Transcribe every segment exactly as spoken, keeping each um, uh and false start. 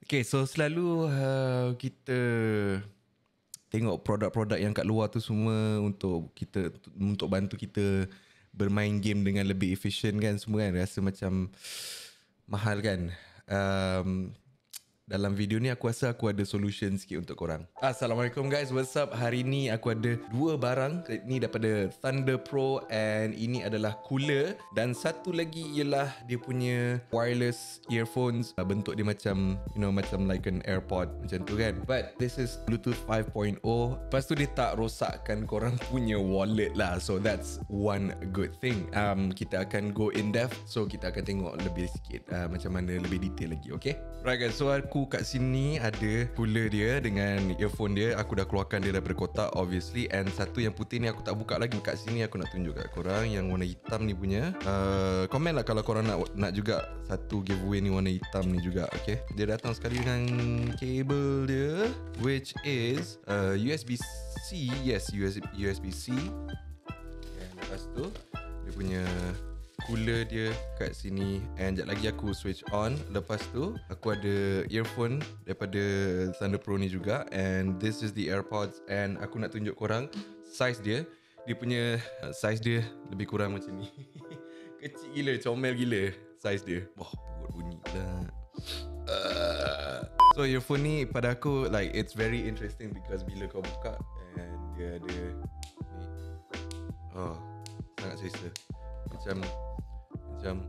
Okay, so selalu uh, kita tengok produk-produk yang kat luar tu semua untuk kita, untuk bantu kita bermain game dengan lebih efisien kan, semua kan. Rasa macam mahal kan. Um, Dalam video ni aku rasa aku ada solution sikit untuk korang. Assalamualaikum guys, what's up? Hari ni aku ada dua barang. Ni daripada Thunderpro, and ini adalah cooler, dan satu lagi ialah dia punya wireless earphones. Bentuk dia macam, you know, macam like an AirPod macam tu kan. But this is Bluetooth five point oh. Lepas tu dia tak rosakkan korang punya wallet lah. So that's one good thing. Um, kita akan go in depth. So kita akan tengok lebih sikit uh, macam mana lebih detail lagi, okay? Right guys, so aku kat sini ada cooler dia dengan earphone dia. Aku dah keluarkan dia daripada kotak obviously. And satu yang putih ni aku tak buka lagi. Kat sini aku nak tunjuk kat korang yang warna hitam ni punya. uh, Komen lah kalau korang nak nak juga satu giveaway ni warna hitam ni juga, okay? Dia datang sekali dengan kabel dia, which is uh, U S B C. Yes, U S B C. And lepas tu dia punya cooler dia kat sini, and sekejap lagi aku switch on. Lepas tu aku ada earphone daripada Thunderpro ni juga, and this is the AirPods. And aku nak tunjuk korang size dia. Dia punya size dia lebih kurang macam ni. Kecil gila, comel gila size dia. Wah, perut bunyi lah. uh. So earphone ni pada aku like it's very interesting because bila kau buka and dia ada ni, oh sangat selesa. Macam Macam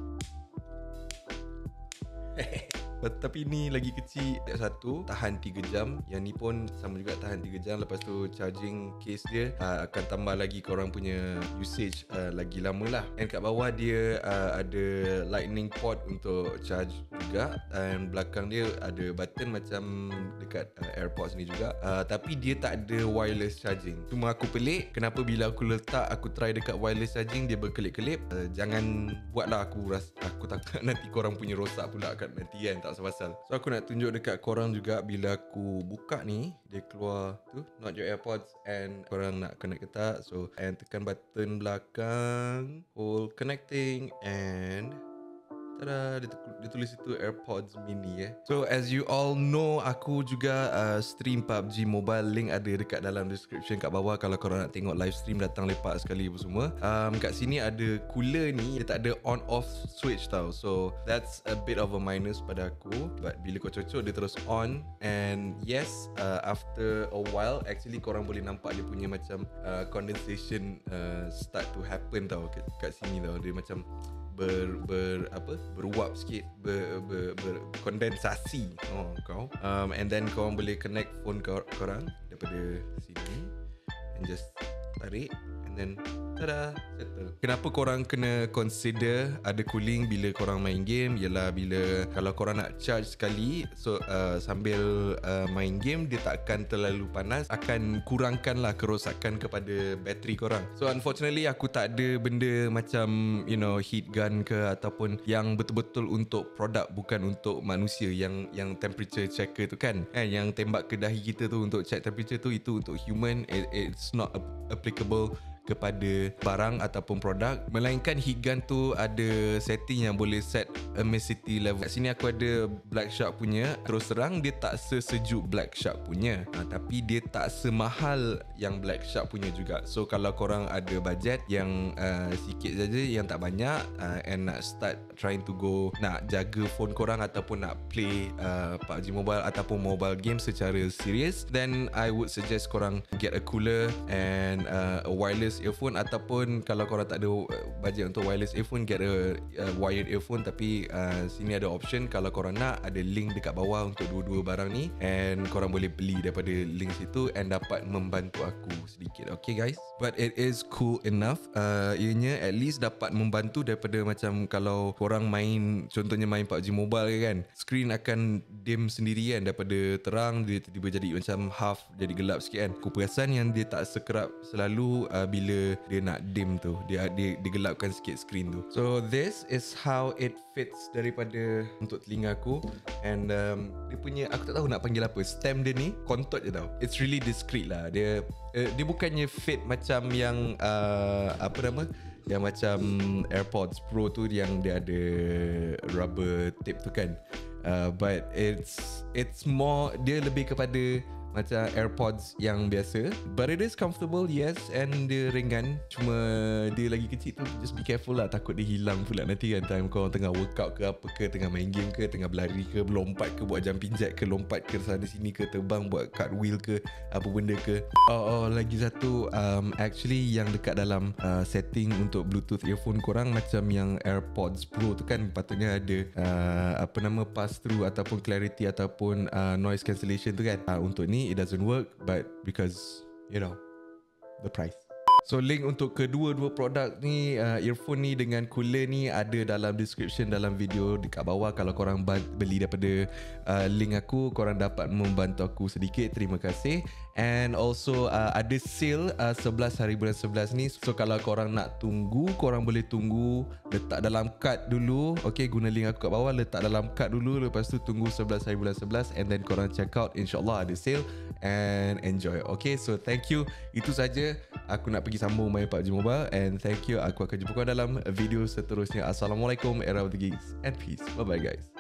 tapi ni lagi kecil. Satu tahan tiga jam. Yang ni pun sama juga tahan tiga jam. Lepas tu charging case dia uh, akan tambah lagi korang punya usage uh, lagi lama lah. And kat bawah dia uh, ada lightning port untuk charge juga. And belakang dia ada button macam dekat uh, AirPods ni juga. uh, Tapi dia tak ada wireless charging. Cuma aku pelik kenapa bila aku letak, aku try dekat wireless charging dia berkelip-kelip. uh, Jangan buatlah, aku rasa aku takut nanti korang punya rosak pula kat nanti kan. Tak pasal. So aku nak tunjuk dekat korang juga bila aku buka ni, dia keluar tu, not your AirPods, and korang nak connect ke tak. So and tekan button belakang, hold connecting, and tada, dia, dia tulis itu AirPods mini eh. So as you all know, aku juga uh, stream P U B G Mobile. Link ada dekat dalam description kat bawah. Kalau korang nak tengok live stream, datang lepak sekali apa semua. um, Kat sini ada cooler ni, dia tak ada on off switch tau. So that's a bit of a minus pada aku. But bila kau cocok, dia terus on. And yes, uh, after a while actually korang boleh nampak dia punya macam uh, condensation uh, start to happen tau kat, kat sini tau. Dia macam ber ber apa beruap sikit, ber, ber, ber kondensasi. Oh kau. Um, and then korang boleh connect phone kor korang daripada sini and just tarik, and then tada, settle. Kenapa korang kena consider ada cooling bila korang main game? Ialah bila kalau korang nak charge sekali, so uh, sambil uh, main game, dia tak akan terlalu panas, akan kurangkanlah kerosakan kepada bateri korang. So unfortunately aku tak ada benda macam, you know, heat gun ke, ataupun yang betul-betul untuk produk, bukan untuk manusia, yang yang temperature checker tu kan, eh, yang tembak ke dahi kita tu untuk check temperature tu, itu untuk human. It, it's not applicable kepada barang ataupun produk, melainkan heat gun tu ada setting yang boleh set emissivity level. Kat sini aku ada Black Shark punya. Terus terang dia tak sesejuk Black Shark punya, ha, tapi dia tak semahal yang Black Shark punya juga. So kalau korang ada budget yang uh, sikit saja, yang tak banyak, uh, and nak start trying to go, nak jaga phone korang ataupun nak play uh, P U B G Mobile ataupun mobile game secara serious, then I would suggest korang get a cooler and uh, a wireless earphone. Ataupun kalau korang tak ada budget untuk wireless earphone, get a uh, wired earphone. Tapi uh, sini ada option. Kalau korang nak, ada link dekat bawah untuk dua-dua barang ni, and korang boleh beli daripada link situ and dapat membantu aku sedikit. Okay guys, but it is cool enough. uh, Ianya at least dapat membantu daripada macam kalau korang main, contohnya main P U B G Mobile kan, screen akan dim sendiri kan, daripada terang dia tiba-tiba jadi macam half, jadi gelap sikit kan. Aku perasan yang dia tak sekerap selalu uh, bila bila dia nak dim tu, dia dia digelapkan sikit screen tu. So this is how it fits daripada untuk telinga aku. And um, dia punya, aku tak tahu nak panggil apa, stem dia ni kontot je tau. It's really discreet lah. Dia uh, dia bukannya fit macam yang uh, apa nama, Yang macam AirPods Pro tu yang dia ada rubber tape tu kan. Uh, but it's it's more, dia lebih kepada macam AirPods yang biasa, but it is comfortable, yes, and dia ringan. Cuma dia lagi kecil tu, just be careful lah, takut dia hilang pula nanti kan time kau tengah workout ke apa ke, tengah main game ke, tengah berlari ke, lompat ke, buat jumping jack ke, lompat ke sana sini ke, terbang buat cartwheel ke, apa benda ke. Oh, oh lagi satu, um, actually yang dekat dalam uh, setting untuk Bluetooth earphone korang macam yang AirPods Pro tu kan, patutnya ada uh, apa nama, pass through ataupun clarity ataupun uh, noise cancellation tu kan. Uh, untuk ni it doesn't work, but because you know the price. So link untuk kedua-dua produk ni, uh, earphone ni dengan cooler ni, ada dalam description dalam video dekat bawah. Kalau korang beli daripada uh, link aku, korang dapat membantu aku sedikit, terima kasih. And also uh, ada sale uh, sebelas hari bulan sebelas ni. So kalau korang nak tunggu, korang boleh tunggu, letak dalam card dulu. Okay, guna link aku kat bawah, letak dalam card dulu, lepas tu tunggu sebelas hari bulan sebelas, and then korang check out, InsyaAllah ada sale, and enjoy. Okay, so thank you. Itu saja, aku nak pergi sambung main P U B G Mobile, and thank you. Aku akan jumpa korang dalam video seterusnya. Assalamualaikum, era of the geeks, and peace. Bye bye guys.